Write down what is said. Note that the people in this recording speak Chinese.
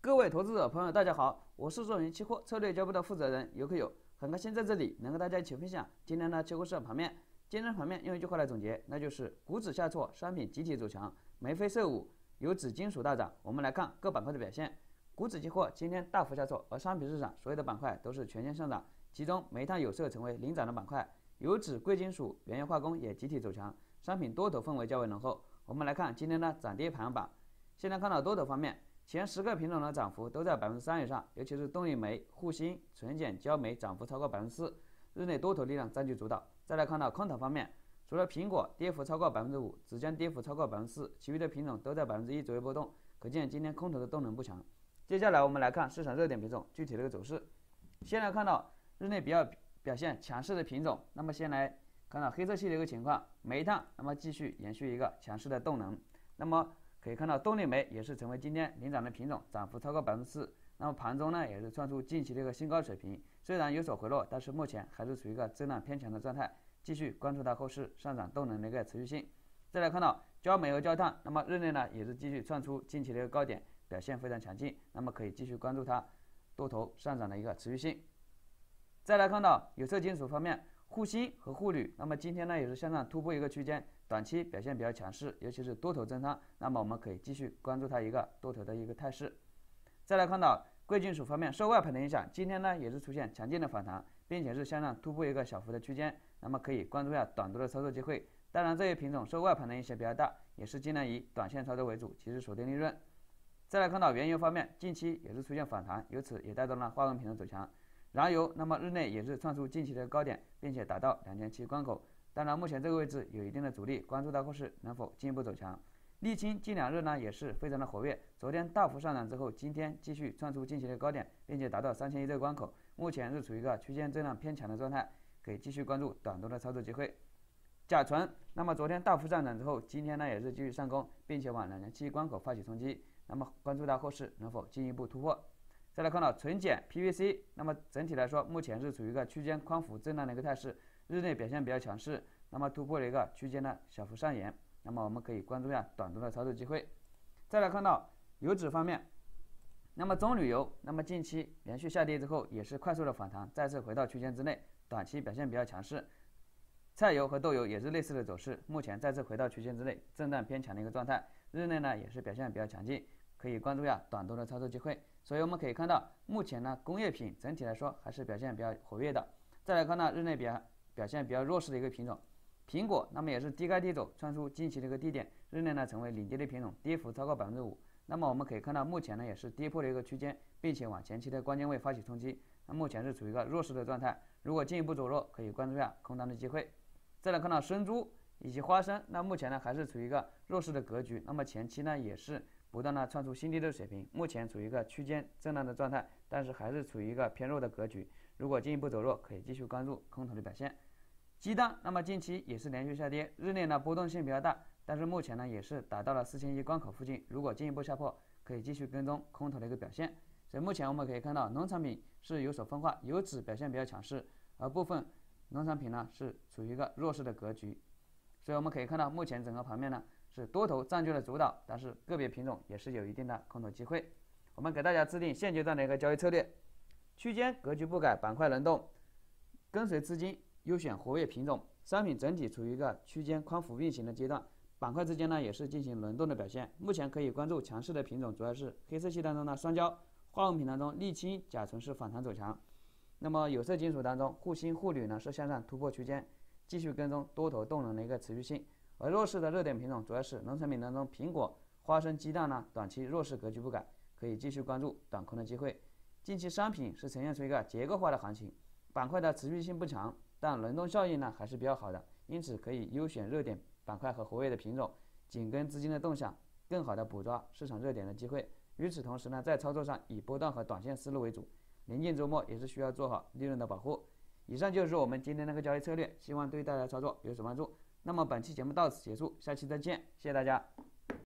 各位投资者朋友，大家好，我是做云期货策略交易部的负责人尤克友，很高兴在这里能跟大家一起分享今天的期货市场盘面。今天盘面用一句话来总结，那就是股指下挫，商品集体走强，眉飞色舞，有指金属大涨。我们来看各板块的表现。股指期货今天大幅下挫，而商品市场所有的板块都是全线上涨，其中煤炭有色成为领涨的板块，有指贵金属、原油化工也集体走强，商品多头氛围较为浓厚。我们来看今天的涨跌排行榜。先来看到多头方面，前10个品种的涨幅都在3%以上，尤其是动力煤、沪锌、纯碱、焦煤涨幅超过4%，日内多头力量占据主导。再来看到空头方面，除了苹果跌幅超过5%，纸浆跌幅超过4%，其余的品种都在1%左右波动，可见今天空头的动能不强。接下来我们来看市场热点品种具体的一个走势。先来看到日内表现强势的品种，那么先来看到黑色系的一个情况，煤炭那么继续延续一个强势的动能，那么可以看到动力煤也是成为今天领涨的品种，涨幅超过4%。那么盘中呢也是创出近期的一个新高水平，虽然有所回落，但是目前还是处于一个震荡偏强的状态，继续关注它后市上涨动能的一个持续性。再来看到焦煤和焦炭，那么日内呢也是继续创出近期的一个高点，表现非常强劲，那么可以继续关注它多头上涨的一个持续性。再来看到有色金属方面，沪锌和沪铝，那么今天呢也是向上突破一个区间，短期表现比较强势，尤其是多头增仓，那么我们可以继续关注它一个多头的一个态势。再来看到贵金属方面，受外盘的影响，今天呢也是出现强劲的反弹，并且是向上突破一个小幅的区间，那么可以关注一下短多的操作机会。当然，这些品种受外盘的影响比较大，也是尽量以短线操作为主，及时锁定利润。再来看到原油方面，近期也是出现反弹，由此也带动了化工品种走强。燃油那么日内也是创出近期的高点，并且达到2700关口。当然，目前这个位置有一定的阻力，关注到后市能否进一步走强。沥青近2日呢也是非常的活跃，昨天大幅上涨之后，今天继续创出近期的高点，并且达到3100这个关口，目前是处于一个区间震荡偏强的状态，可以继续关注短多的操作机会。甲醇那么昨天大幅上涨之后，今天呢也是继续上攻，并且往2700关口发起冲击，那么关注到后市能否进一步突破。再来看到纯碱 PVC， 那么整体来说目前是处于一个区间宽幅震荡的一个态势，日内表现比较强势，那么突破了一个区间的小幅上沿，那么我们可以关注一下短多的操作机会。再来看到油脂方面，那么棕榈油那么近期连续下跌之后也是快速的反弹，再次回到区间之内，短期表现比较强势。菜油和豆油也是类似的走势，目前再次回到区间之内，震荡偏强的一个状态，日内呢也是表现比较强劲，可以关注一下短多的操作机会。所以我们可以看到，目前呢工业品整体来说还是表现比较活跃的。再来看到日内表现比较弱势的一个品种，苹果那么也是低开低走，创出近期的一个低点，日内呢成为领跌的品种，跌幅超过5%。那么我们可以看到，目前呢也是跌破了一个区间，并且往前期的关键位发起冲击，那目前是处于一个弱势的状态，如果进一步走弱，可以关注一下空单的机会。再来看到生猪以及花生，那目前呢还是处于一个弱势的格局，那么前期呢也是不断的创出新低的水平，目前处于一个区间震荡的状态，但是还是处于一个偏弱的格局，如果进一步走弱，可以继续关注空头的表现。鸡蛋那么近期也是连续下跌，日内呢波动性比较大，但是目前呢也是达到了4100关口附近，如果进一步下破，可以继续跟踪空头的一个表现。所以目前我们可以看到，农产品是有所分化，油脂表现比较强势，而部分农产品呢是处于一个弱势的格局。所以我们可以看到，目前整个盘面呢是多头占据了主导，但是个别品种也是有一定的空头机会。我们给大家制定现阶段的一个交易策略，区间格局不改，板块轮动，跟随资金优选活跃品种，商品整体处于一个区间宽幅运行的阶段，板块之间呢也是进行轮动的表现。目前可以关注强势的品种，主要是黑色系当中的双焦，化工品当中沥青、甲醇是反弹走强。那么有色金属当中，沪锌、沪铝呢是向上突破区间，继续跟踪多头动能的一个持续性。而弱势的热点品种主要是农产品当中，苹果、花生、鸡蛋呢短期弱势格局不改，可以继续关注短空的机会。近期商品是呈现出一个结构化的行情，板块的持续性不强，但轮动效应呢还是比较好的，因此可以优选热点板块和活跃的品种，紧跟资金的动向，更好的捕捉市场热点的机会。与此同时呢，在操作上以波段和短线思路为主，临近周末也是需要做好利润的保护。以上就是我们今天那个交易策略，希望对大家操作有所帮助。那么本期节目到此结束，下期再见，谢谢大家。